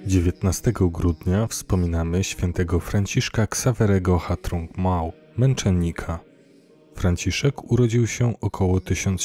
19 grudnia wspominamy świętego Franciszka Ksawerego Hatrung-Mau, męczennika. Franciszek urodził się około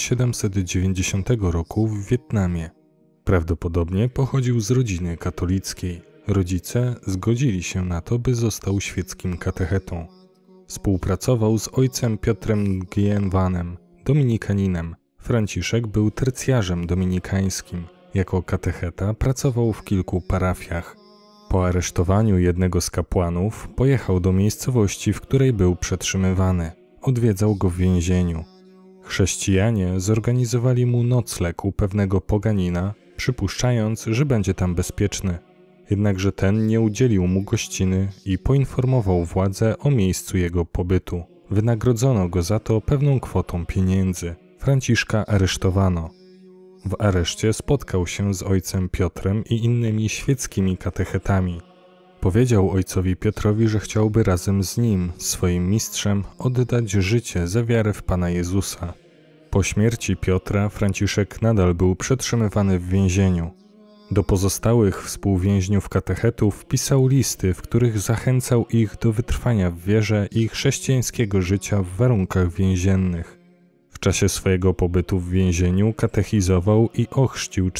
1790 roku w Wietnamie. Prawdopodobnie pochodził z rodziny katolickiej. Rodzice zgodzili się na to, by został świeckim katechetą. Współpracował z ojcem Piotrem Nguyen Vanem, dominikaninem. Franciszek był tercjarzem dominikańskim. Jako katecheta pracował w kilku parafiach. Po aresztowaniu jednego z kapłanów pojechał do miejscowości, w której był przetrzymywany. Odwiedzał go w więzieniu. Chrześcijanie zorganizowali mu nocleg u pewnego poganina, przypuszczając, że będzie tam bezpieczny. Jednakże ten nie udzielił mu gościny i poinformował władze o miejscu jego pobytu. Wynagrodzono go za to pewną kwotą pieniędzy. Franciszka aresztowano. W areszcie spotkał się z ojcem Piotrem i innymi świeckimi katechetami. Powiedział ojcowi Piotrowi, że chciałby razem z nim, swoim mistrzem, oddać życie za wiarę w Pana Jezusa. Po śmierci Piotra Franciszek nadal był przetrzymywany w więzieniu. Do pozostałych współwięźniów katechetów pisał listy, w których zachęcał ich do wytrwania w wierze i chrześcijańskiego życia w warunkach więziennych. W czasie swojego pobytu w więzieniu katechizował i ochrzcił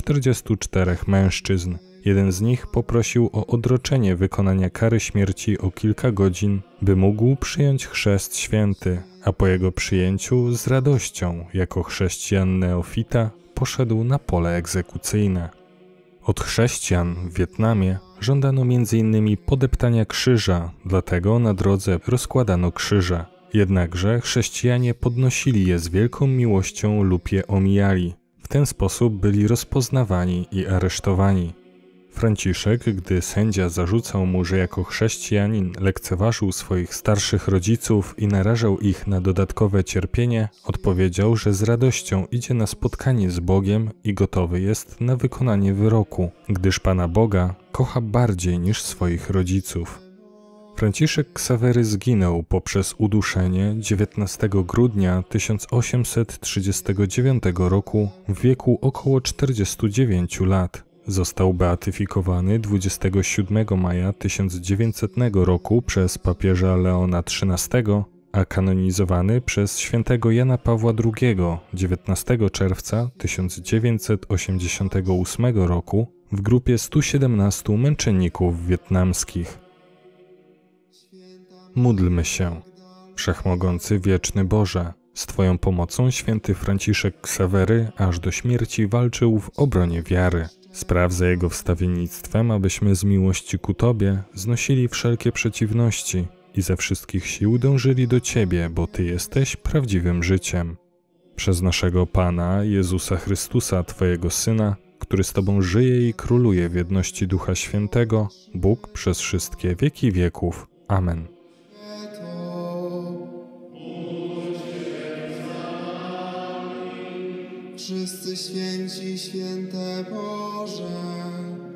44 mężczyzn. Jeden z nich poprosił o odroczenie wykonania kary śmierci o kilka godzin, by mógł przyjąć chrzest święty, a po jego przyjęciu z radością, jako chrześcijan neofita, poszedł na pole egzekucyjne. Od chrześcijan w Wietnamie żądano m.in. podeptania krzyża, dlatego na drodze rozkładano krzyże. Jednakże chrześcijanie podnosili je z wielką miłością lub je omijali. W ten sposób byli rozpoznawani i aresztowani. Franciszek, gdy sędzia zarzucał mu, że jako chrześcijanin lekceważył swoich starszych rodziców i narażał ich na dodatkowe cierpienie, odpowiedział, że z radością idzie na spotkanie z Bogiem i gotowy jest na wykonanie wyroku, gdyż Pana Boga kocha bardziej niż swoich rodziców. Franciszek Ksawery zginął poprzez uduszenie 19 grudnia 1839 roku w wieku około 49 lat. Został beatyfikowany 27 maja 1900 roku przez papieża Leona XIII, a kanonizowany przez świętego Jana Pawła II 19 czerwca 1988 roku w grupie 117 męczenników wietnamskich. Módlmy się. Wszechmogący wieczny Boże, z Twoją pomocą święty Franciszek Ksawery aż do śmierci walczył w obronie wiary. Spraw za jego wstawiennictwem, abyśmy z miłości ku Tobie znosili wszelkie przeciwności i ze wszystkich sił dążyli do Ciebie, bo Ty jesteś prawdziwym życiem. Przez naszego Pana, Jezusa Chrystusa, Twojego Syna, który z Tobą żyje i króluje w jedności Ducha Świętego, Bóg przez wszystkie wieki wieków. Amen. Wszyscy święci, święte Boże.